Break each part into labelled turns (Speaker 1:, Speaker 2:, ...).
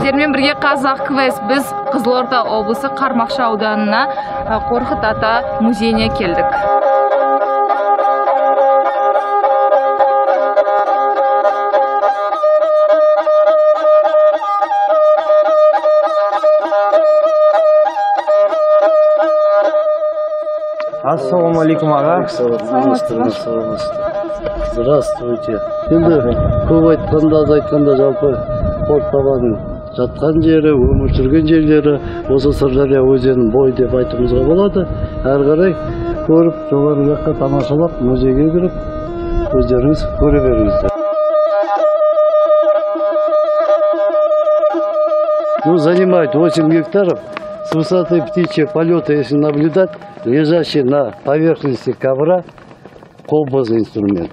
Speaker 1: Сіздермен бірге Қазақ Квест. Біз Қызылорда облысы Қармақшы ауданына Қорқыт ата музейіне келдік.
Speaker 2: Ассалаумалейкум, аға.
Speaker 3: Здравствуйте. Енді көп айтқанда, аз айтқанда жалпы Қорқыт жатқан жері, өмір сүрген жерлері осы Сырдария өзенінің бойы деп айтуымызға болады. Әрі қарай көріп, жоғары жаққа тамашалап, музейге кіріп, өздеріңіз көре беріңіздер. Ну, занимает 8 гектаров. С высоты птичьего полета, если наблюдать, лежащий на поверхности ковра колбасный инструмент.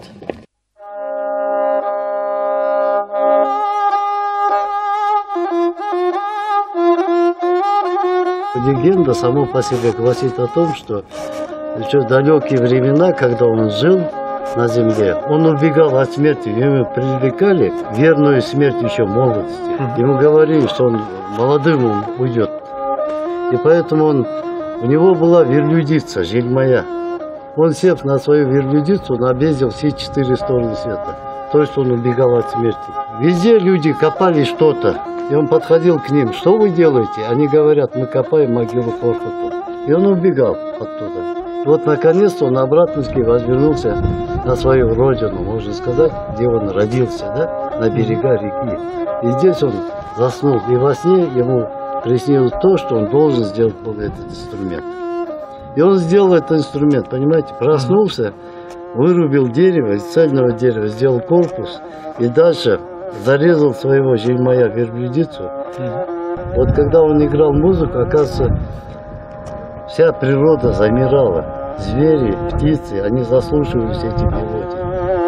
Speaker 3: Легенда сама по себе гласит о том, что еще в далекие времена, когда он жил на земле, он убегал от смерти, ему привлекали верную смерть еще в молодости. Ему говорили, что он молодым уйдет. И поэтому у него была верблюдица, жильмая. Он, сев на свою верблюдицу, он объездил все 4 стороны света. То есть он убегал от смерти. Везде люди копали что-то. И он подходил к ним. Что вы делаете? Они говорят, мы копаем могилу Қорқыту. И он убегал оттуда. Вот наконец-то он обратно возвернулся на свою родину, можно сказать, где он родился, да? На берега реки. И здесь он заснул. И во сне ему приснилось то, что он должен сделать был этот инструмент. И он сделал этот инструмент, понимаете, проснулся, вырубил дерево, из цельного дерева сделал корпус и дальше зарезал своего жильмая верблюдицу. Вот когда он играл музыку, оказывается, вся природа замирала. Звери, птицы, они заслушивались эти мелодии.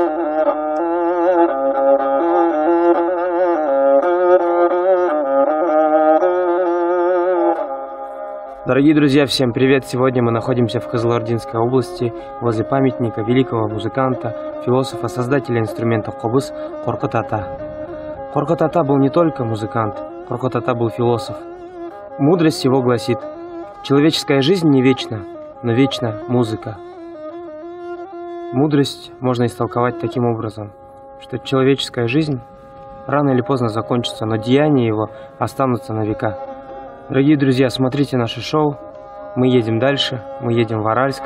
Speaker 2: Дорогие друзья, всем привет! Сегодня мы находимся в Кызылординской области возле памятника великого музыканта, философа, создателя инструмента қобыз Қорқыт ата. Қорқыт ата был не только музыкант, Қорқыт ата был философ. Мудрость его гласит: человеческая жизнь не вечна, но вечна музыка. Мудрость можно истолковать таким образом, что человеческая жизнь рано или поздно закончится, но деяния его останутся на века. Дорогие друзья, смотрите наше шоу. Мы едем дальше, мы едем в Аральск.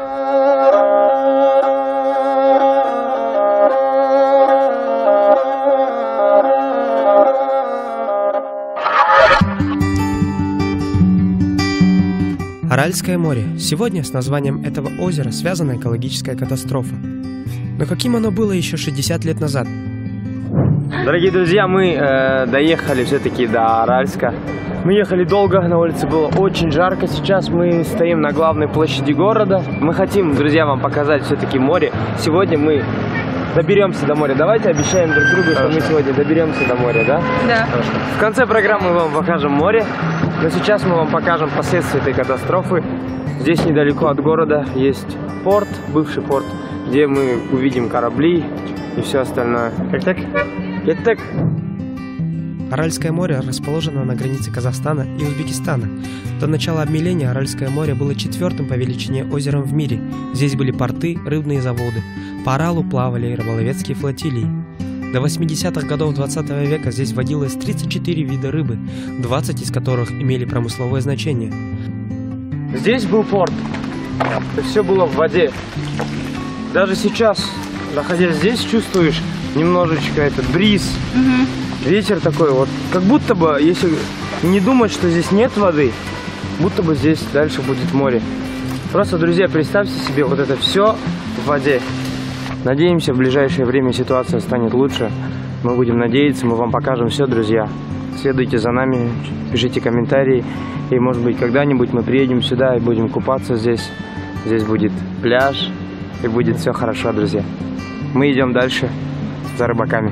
Speaker 4: Аральское море. Сегодня с названием этого озера связана экологическая катастрофа. Но каким оно было еще 60 лет назад?
Speaker 2: Дорогие друзья, мы доехали все-таки до Аральска. Мы ехали долго, на улице было очень жарко. Сейчас мы стоим на главной площади города. Мы хотим, друзья, вам показать все-таки море. Сегодня мы доберемся до моря. Давайте обещаем друг другу, что мы сегодня доберемся до моря, да?
Speaker 1: Да.
Speaker 2: Хорошо. В конце программы мы вам покажем море. Но сейчас мы вам покажем последствия этой катастрофы. Здесь недалеко от города есть порт, бывший порт, где мы увидим корабли и все остальное. Как так? Как так?
Speaker 4: Аральское море расположено на границе Казахстана и Узбекистана. До начала обмеления Аральское море было 4-м по величине озером в мире. Здесь были порты, рыбные заводы. По Аралу плавали рыболовецкие флотилии. До 80-х годов 20 века здесь водилось 34 вида рыбы, 20 из которых имели промысловое значение.
Speaker 2: Здесь был порт. Все было в воде. Даже сейчас, находясь здесь, чувствуешь немножечко этот бриз. Ветер такой вот, как будто бы, если не думать, что здесь нет воды, будто бы здесь дальше будет море. Просто, друзья, представьте себе вот это все в воде. Надеемся, в ближайшее время ситуация станет лучше. Мы будем надеяться, мы вам покажем все, друзья. Следуйте за нами, пишите комментарии. И, может быть, когда-нибудь мы приедем сюда и будем купаться здесь. Здесь будет пляж, и будет все хорошо, друзья. Мы идем дальше за рыбаками.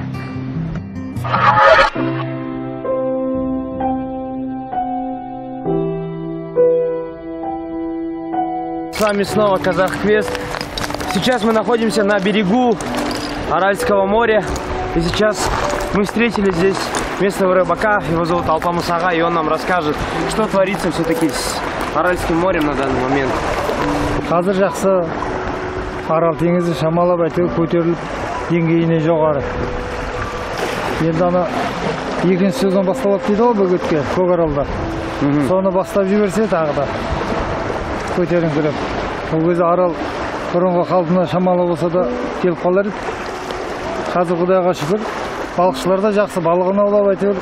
Speaker 2: С вами снова Казах Квест. Сейчас мы находимся на берегу Аральского моря. И сейчас мы встретили здесь местного рыбака, его зовут Алпамыс Ага, и он нам расскажет, что творится все-таки с Аральским морем на данный момент.
Speaker 5: Қазір жақсы Арал теңізі шамалап әйтеуір көтеріліп деңгейіне жоғары. Енді ана екінші сезон басталады дейді ғой бөгетке Көкаралда. Соны бастап жіберсе тағы да көтеріңкіреп. Ол кезде Арал бұрынғы қалпына шамалы болса да келіп қалар еді. Қазір Құдайға шүкір, балықшылар да жақсы балығын аулап әйтеуір.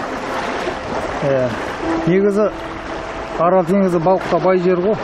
Speaker 5: Негізі Арал теңізі балыққа бай жер ғой.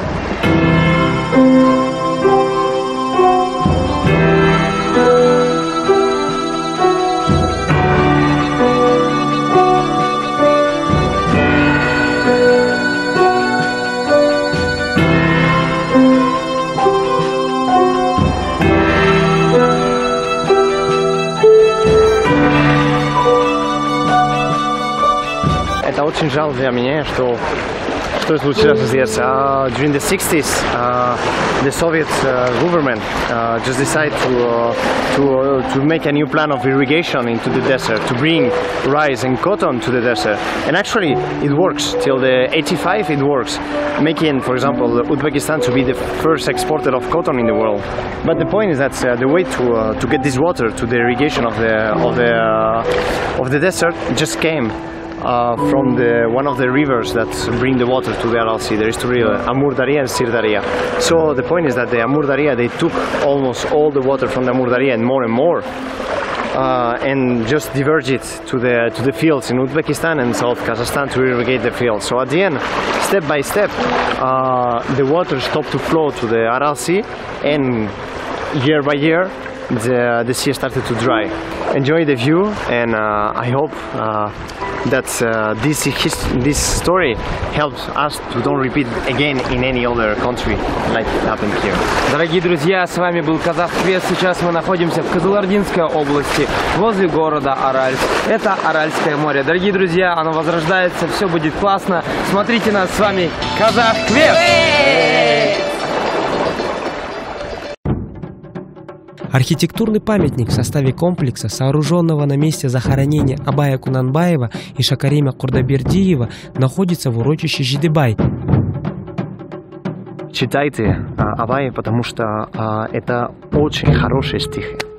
Speaker 2: Это очень жалко для меня, что случилось здесь. During the 60s, the Soviet government just decided to make a new plan of irrigation into the desert, to bring rice and cotton to the desert. And actually, it works. Till the 85, it works, making, for example, Uzbekistan to be the first exporter of cotton in the world. But the point is that the way to get this water to the irrigation of the desert just came from one of the rivers that bring the water to the Aral Sea. There is two rivers, Amur Daria and Sir Daria. So the point is that the Amur Daria, they took almost all the water from the Amur Daria and more, and just diverged it to the fields in Uzbekistan and South Kazakhstan to irrigate the fields. So at the end, step by step, the water stopped to flow to the Aral Sea, and year by year, the sea started to dry. Enjoy the view, and I hope that this story helps us to don't repeat again in any other country like it happened here.
Speaker 6: Дорогие друзья, с вами был Казахквест. Сейчас мы находимся в Кызылординской области, возле города Аральск. Это Аральское море. Дорогие друзья, оно возрождается, все будет классно. Смотрите нас, с вами Казахквест!
Speaker 4: Архитектурный памятник в составе комплекса, сооруженного на месте захоронения Абая Кунанбаева и Шакарима Курдабердиева, находится в урочище Жидебай.
Speaker 2: Читайте Абая, потому что это очень хорошие стихи.